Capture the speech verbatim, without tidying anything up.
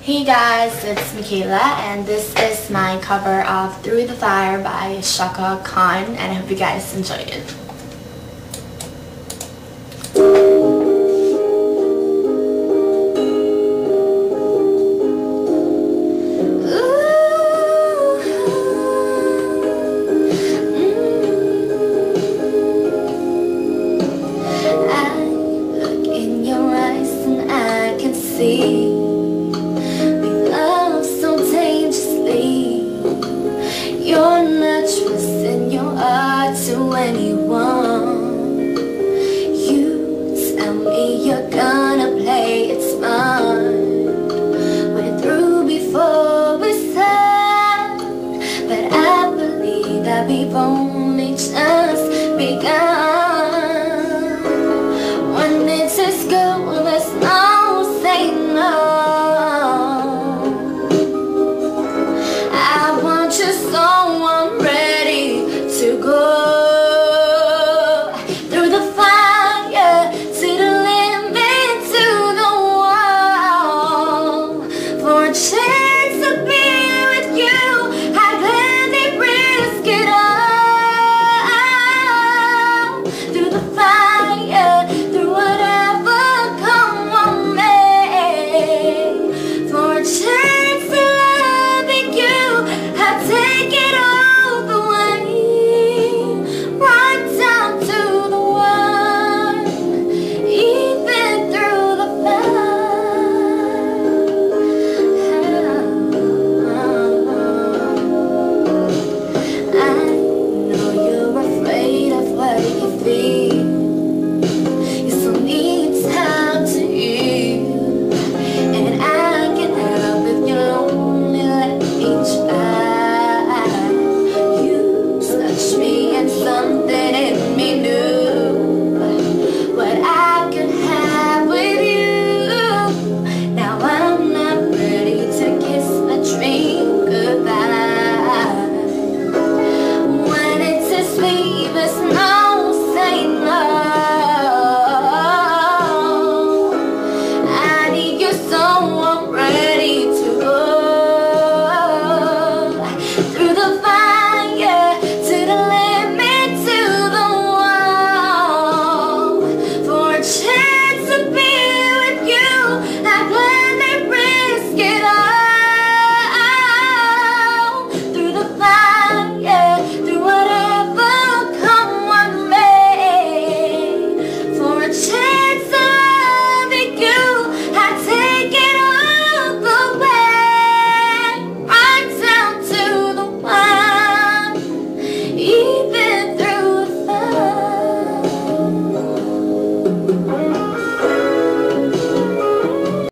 Hey guys, it's Micaela, and this is my cover of Through the Fire by Chaka, and I hope you guys enjoy it. See, we love so dangerously. You're not trusting your heart to anyone. You tell me you're gonna play it smart. We're through before we start, but I believe that we've only just begun. When it is go, let's not say no.